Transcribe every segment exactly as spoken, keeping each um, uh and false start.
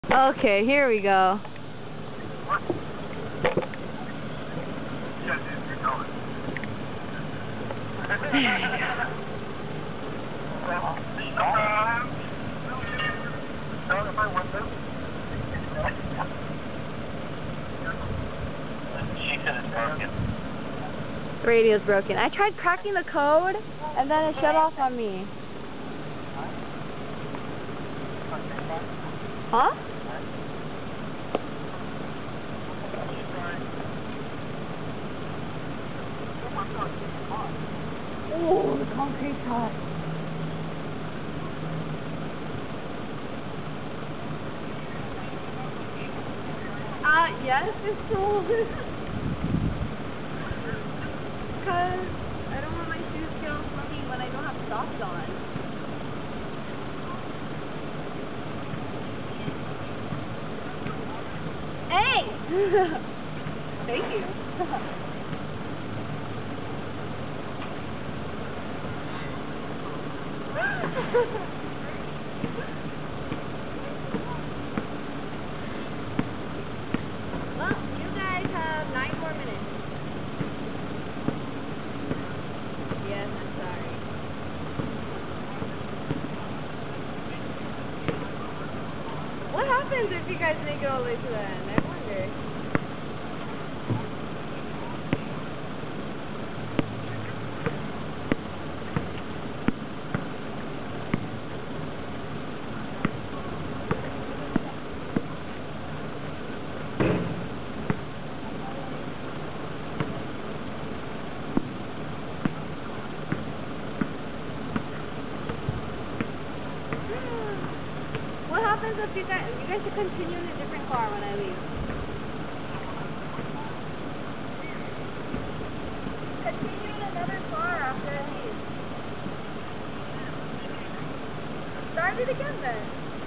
Okay, here we go. She said it's broken. The radio's broken. I tried cracking the code, and then it shut off on me. Huh? Oh, the concrete's hot. Uh, yes, it's cold. Because I don't want my shoes to get all soggy when I don't have socks on. Hey! Thank you. Well, you guys have nine more minutes. Yes, I'm sorry. What happens if you guys make it all the way to the end? I wonder. What happens if you guys, you guys should continue in a different car when I leave? Continue in another car after I leave. Start it again then.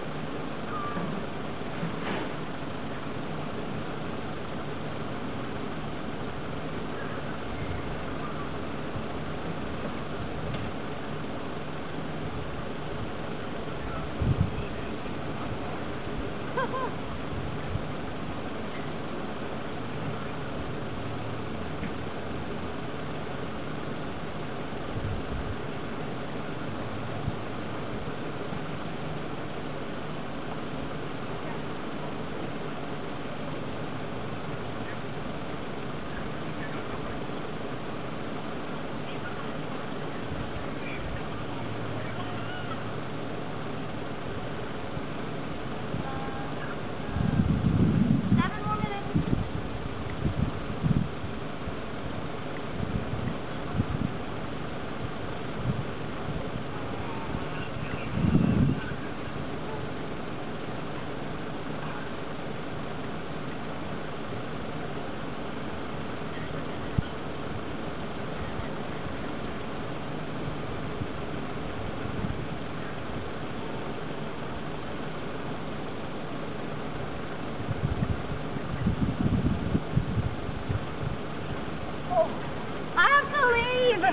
I have to leave!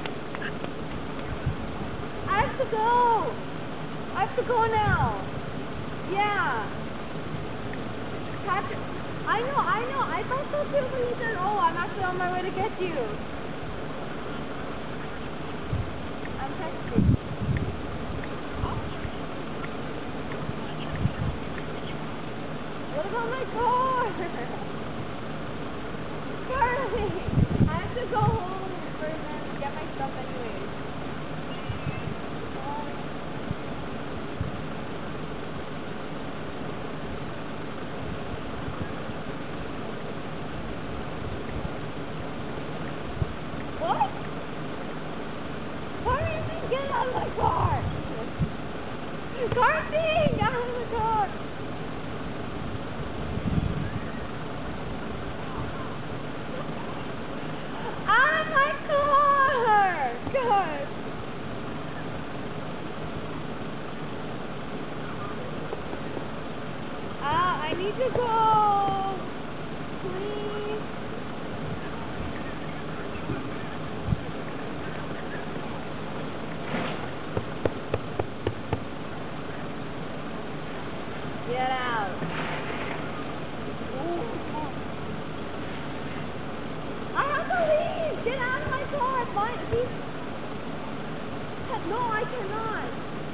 I have to go! I have to go now! Yeah! Patrick, I know, I know, I thought so too, but he said, oh, I'm actually on my way to get you. I'm texting. What about my car? Charlie! I have to go home first and get my stuff anyways. Um, what? Carly, get out of my car! Carly, get out of the car! Out of my car! God! Ah, I need to go! Please? Get out! cannot.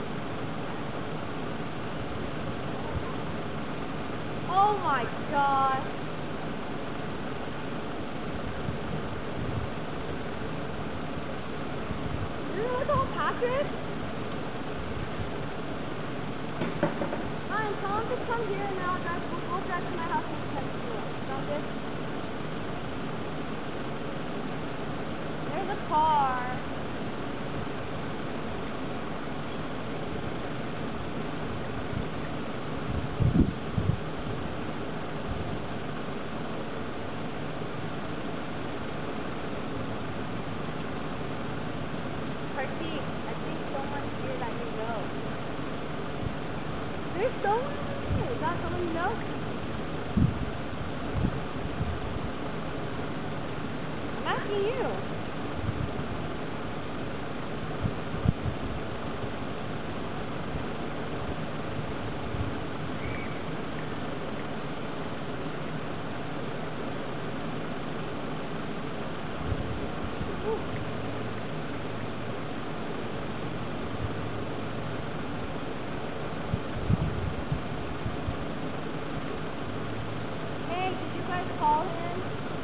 Oh my god. Is this all Patrick? Fine, tell him to come here and I'll drive, we'll, we'll drive to my house and catch you. Sound good? There's a car. Party, I think someone's here that you know. There's someone here. Is that someone you know? I'm asking you. Call him.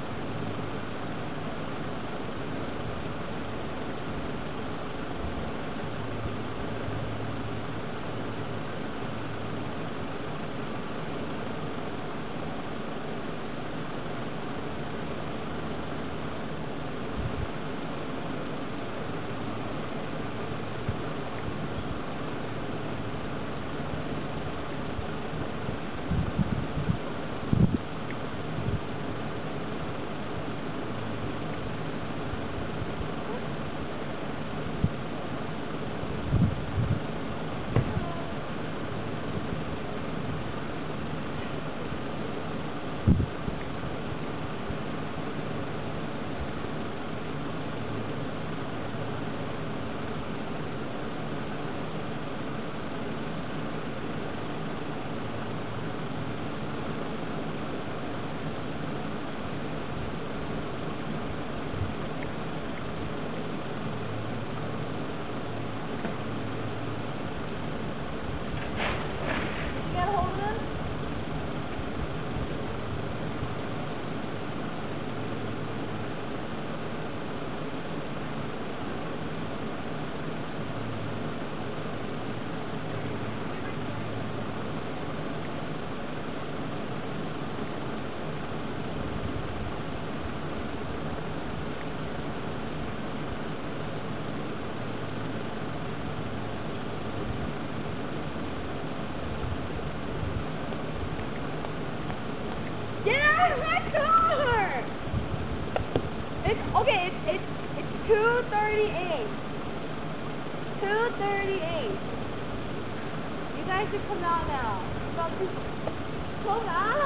Get out of my car! It's okay. It's it's it's two thirty-eight. Two thirty-eight. You guys should come out now. Come out!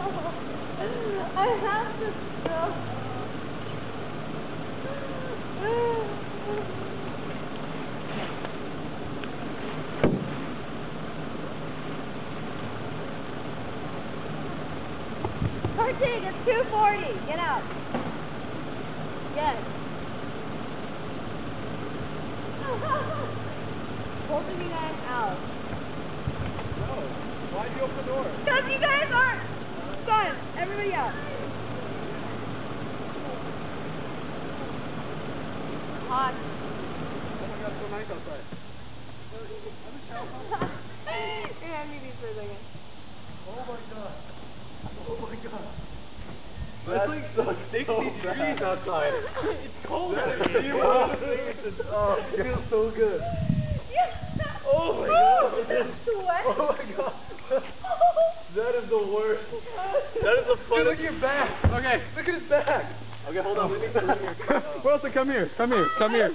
I have to go. Parting, it's two forty. Get out. Yes. Both of you guys out. No. Why'd you open the door? Because you guys aren't done. Everybody out. Hot. Oh my god, it's so nice outside. Here, hand me these for a second. Oh my god. Oh my god. That's it's like so sixty so degrees outside. It's cold out That here. is Oh, it feels so good. Yeah. Oh my god. Sweat. Oh my god. That is the worst. That is the Dude, funnest. look at your back. Okay. Look at his back. Okay, hold on. Let me let me Wilson, come here. Come here. Come here.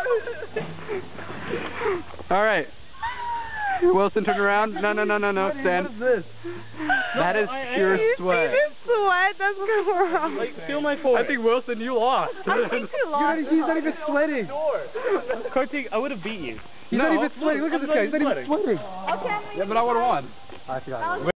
All right. Wilson, turn around. No, no, no, no, no. Stand. What is this? That is pure sweat. Sweat. That's going wrong. Like, feel my forehead. I think Wilson, you lost. I think you lost. He's not even sweating. Kartik, I would have beat you. He's no, not even sweating. Look at this guy. He's not even sweating. Okay. Yeah, but I would have won. I forgot.